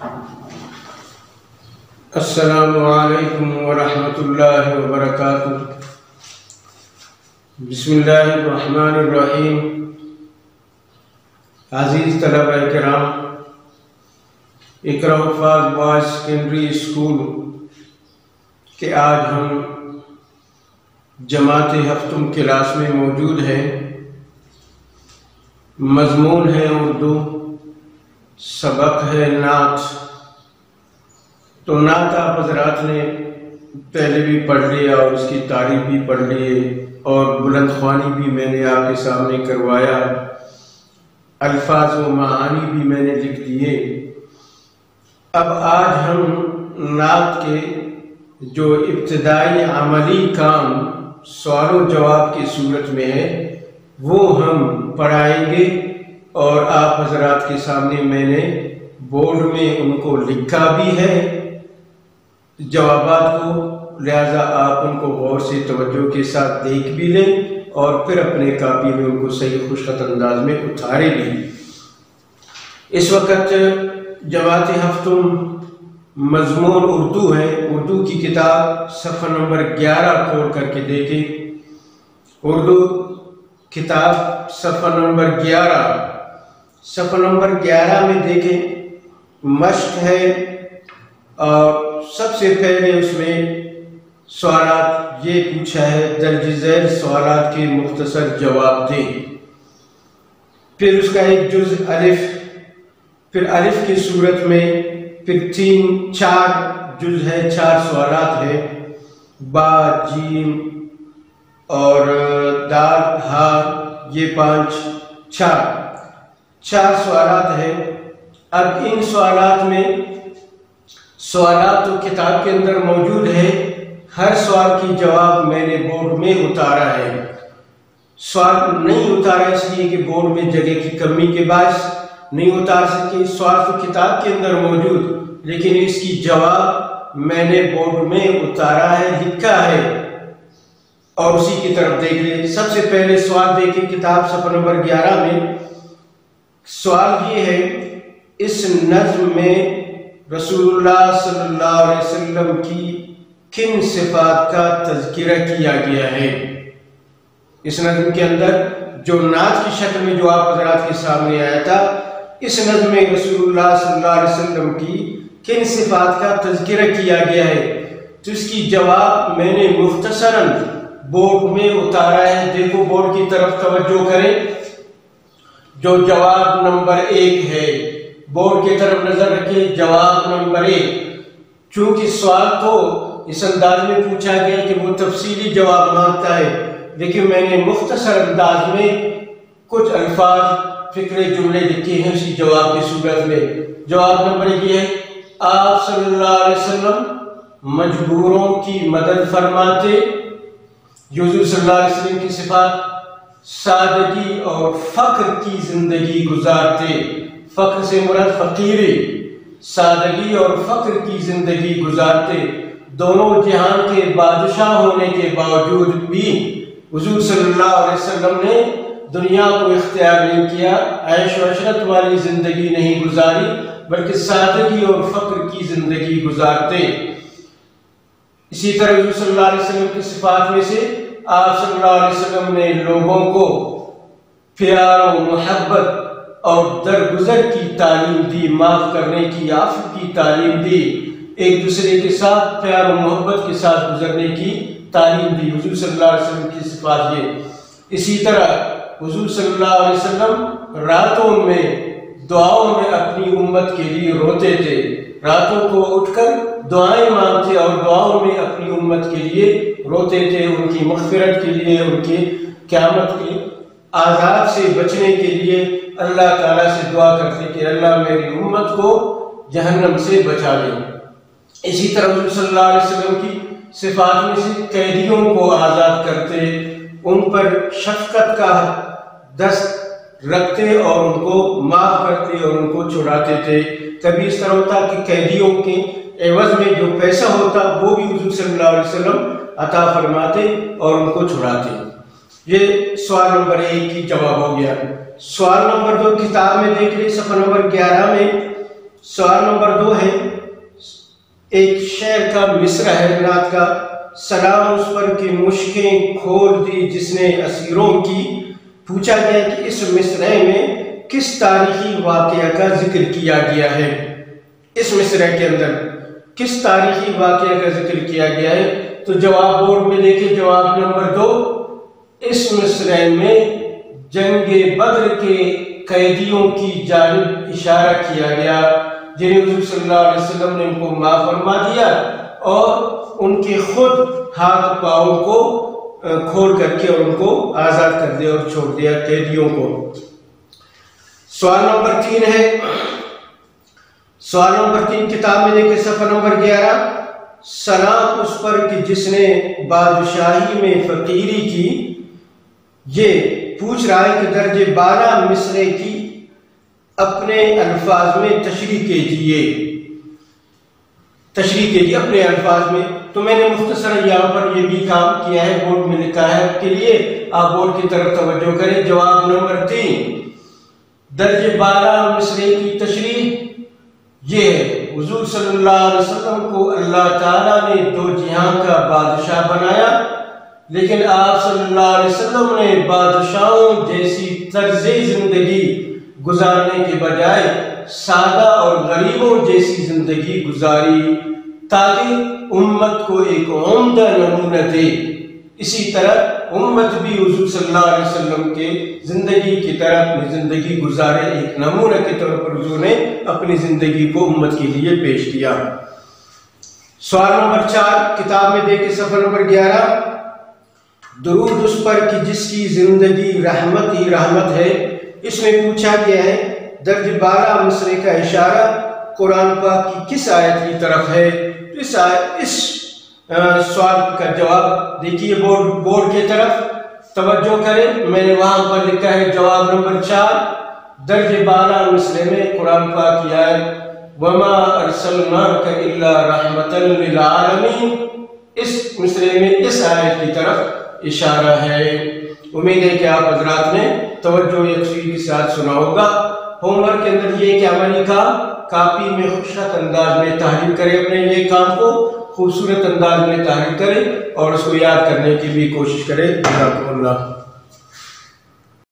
السلام علیکم ورحمۃ اللہ وبرکاتہ۔ بسم اللہ الرحمن الرحیم۔ عزیز طلبہ کرام، Iqra Huffaz boys secondary school کے آج ہم جماعت ہفتم کلاس میں موجود ہیں۔ مضمون ہے اردو، سبق ہے نعت۔ تو نعت آپ حضرات نے پہلے بھی پڑھ لیا اور اس کی تعریف بھی پڑھ لی اور بلند خوانی بھی میں نے آپ کے سامنے کروایا، الفاظ و معانی بھی میں نے لکھ دیے۔ اب آج ہم نعت کے جو ابتدائی عملی کام سوال و جواب کی صورت میں ہے وہ ہم پڑھائیں گے، اور آپ حضرات کے سامنے میں نے بورڈ میں ان کو لکھا بھی ہے جوابات کو، لہذا آپ ان کو غور سے توجہ کے ساتھ دیکھ بھی لیں اور پھر اپنے کاپی میں ان کو صحیح خوشخط انداز میں اتارے بھی۔ اس وقت جماعت ہفتم مضمون اردو ہے۔ اردو کی کتاب صفحہ نمبر 11 کھول کر کے دیکھیں۔ اردو کتاب صفحہ نمبر 11، صفحہ نمبر 11 میں دیکھیں، مشق ہے اور سب سے پہلے اس میں سوالات یہ پوچھا ہے، درج ذیل سوالات کے مختصر جواب دیں۔ پھر اس کا ایک جز الف، پھر الف کی صورت میں پھر 4 جز ہے، 4 سوالات ہیں، با، جیم اور دال، ہا، یہ 4 سوالات ہیں۔ اب ان سوالات میں سوالات تو کتاب کے اندر موجود ہے، ہر سوال کی جواب میں نے بورڈ میں اتارا ہے۔ سوال نہیں اتارا اس لیے کہ بورڈ میں جگہ کی کمی کے باعث نہیں اتار سکے۔ سوال تو کتاب کے اندر موجود، لیکن اس کی جواب میں نے بورڈ میں اتارا ہے، لکھا ہے، اور اسی کی طرف دیکھ لیں۔ سب سے پہلے سوال دیکھیں کتاب صفحہ نمبر 11 میں۔ سوال یہ ہے، اس نظم میں رسول اللہ صلی اللہ علیہ وسلم کی کن صفات کا تذکرہ کیا گیا ہے؟ اس نظم کے اندر جو نعت کی شکل میں جو آپ حضرات کے سامنے آیا تھا، اس نظم میں رسول اللہ صلی اللہ علیہ وسلم کی کن صفات کا تذکرہ کیا گیا ہے؟ تو اس کی جواب میں نے مختصراً بورڈ میں اتارا ہے۔ دیکھو بورڈ کی طرف توجہ کریں، جو جواب نمبر 1 ہے، بورڈ کی طرف نظر رکھیں، جواب نمبر 1۔ چونکہ سوال تو اس انداز میں پوچھا گیا کہ وہ تفصیلی جواب مانگتا ہے، لیکن میں نے مختصر انداز میں کچھ الفاظ، فکرے، جملے لکھے ہیں اسی جواب کی صورت میں۔ جواب نمبر 1 یہ ہے، آپ صلی اللہ علیہ وسلم مجبوروں کی مدد فرماتے۔ حضور صلی اللہ علیہ وسلم کی صفات، سادگی اور فقر کی زندگی گزارتے۔ فقر سے مراد فقیری، سادگی اور فقر کی زندگی گزارتے۔ دونوں جہان کے بادشاہ ہونے کے باوجود بھی حضور صلی اللہ علیہ وسلم نے دنیا کو اختیار نہیں کیا، عیش و عشرت والی زندگی نہیں گزاری، بلکہ سادگی اور فقر کی زندگی گزارتے۔ اسی طرح حضور صلی اللہ علیہ وسلم کی صفات میں سے آپ صلی اللہ علیہ وسلم نے لوگوں کو پیار و محبت اور درگزر کی تعلیم دی، معاف کرنے کی، عفو کی تعلیم دی، ایک دوسرے کے ساتھ پیار و محبت کے ساتھ گزرنے کی تعلیم دی۔ حضور صلی اللہ علیہ وسلم کی صفات یہ۔ اسی طرح حضور صلی اللہ علیہ وسلم راتوں میں دعاؤں میں اپنی امت کے لیے روتے تھے، راتوں کو اٹھ کر دعائیں مانگتے اور دعاؤں میں اپنی امت کے لیے روتے تھے، ان کی مغفرت کے لیے، ان کی قیامت کے عذاب سے بچنے کے لیے اللہ تعالیٰ سے دعا کرتے کہ اللہ میری امت کو جہنم سے بچا لے۔ اسی طرح حضور صلی اللہ علیہ وسلم کی صفات میں سے قیدیوں کو آزاد کرتے، ان پر شفقت کا دست رکھتے اور ان کو معاف کرتے اور ان کو چھڑاتے تھے۔ کبھی اس طرح ہوتا کہ قیدیوں کے عوض میں جو پیسہ ہوتا وہ بھی حضور صلی اللہ علیہ وسلم عطا فرماتے اور ان کو چھڑاتے۔ یہ سوال نمبر 1 کی جواب ہو گیا۔ سوال نمبر 2 کتاب میں دیکھ لیں، صفحہ نمبر 11 میں سوال نمبر 2 ہے، ایک شعر کا مصرع ہے نعت کا، سلام اس پر کہ مشکیں کھول دی جس نے اسیروں کی۔ پوچھا گیا کہ اس مصرع میں کس تاریخی واقعہ کا ذکر کیا گیا ہے؟ اس مصرع کے اندر کس تاریخی واقعہ کا ذکر کیا گیا ہے؟ تو جواب بورڈ میں دیکھیں، جواب نمبر 2، اس مصرع میں جنگ بدر کے قیدیوں کی جانب اشارہ کیا گیا، جنہیں حضور صلی اللہ علیہ وسلم نے ان کو معاف فرما دیا اور ان کے خود ہاتھ پاؤں کو کھول کر کے اور ان کو آزاد کر دیا اور چھوڑ دیا قیدیوں کو۔ سوال نمبر 3 ہے، سوال نمبر 3 کتاب میں دیکھیں صفحہ نمبر 11، سلام اس پر کہ جس نے بادشاہی میں فقیری کی۔ یہ پوچھ رہا ہے کہ درجہ 12 مصرع کی اپنے الفاظ میں تشریح کیجیے، اپنے الفاظ میں۔ تو میں نے مختصر یہاں پر یہ بھی کام کیا ہے، بورڈ میں لکھا ہے آپ کے لیے، آپ بورڈ کی طرف توجہ کریں۔ جواب نمبر 3، درجہ 12 مصرع کی تشریح یہ ہے، حضور صلی اللہ علیہ وسلم کو اللہ تعالیٰ نے 2 جہاں کا بادشاہ بنایا، لیکن آپ صلی اللہ علیہ وسلم نے بادشاہوں جیسی طرز زندگی گزارنے کے بجائے سادہ اور غریبوں جیسی زندگی گزاری تاکہ امت کو ایک عمدہ نمونہ دے۔ اسی طرح امت بھی حضور صلی اللہ علیہ وسلم کے زندگی کی طرح اپنی زندگی گزارے، ایک نمونہ کے طور پر حضور نے اپنی زندگی کو امت کے لیے پیش کیا۔ سوال نمبر 4 کتاب میں دیکھیں صفحہ نمبر 11، درود اس پر کہ جس کی زندگی رحمت ہی رحمت ہے۔ اس میں پوچھا گیا ہے درجہ 12 مصرع کا اشارہ قرآن پاک کی کس آیت کی طرف ہے؟ اس سوال کا جواب دیکھیے بورڈ کی طرف توجہ کریں، میں نے وہاں پر لکھا ہے جواب نمبر 4، درجہ 12 مصرع میں قرآن پاک کی آیت وَمَا أَرْسَلْنَاكَ إِلَّا رَحْمَةً لِلْعَالَمِينَ، اس مصرع میں اس آیت کی طرف اشارہ ہے۔ امید ہے کہ آپ حضرات نے توجہ یکسوئی کے ساتھ سنا ہوگا۔ ہوم ورک کے اندر یہ کہ عملی کام کاپی میں خوبصورت انداز میں تحریر کریں، اپنے یہ کام کو خوبصورت انداز میں تحریر کریں اور اس کو یاد کرنے کی بھی کوشش کریں۔ جزاکم اللہ۔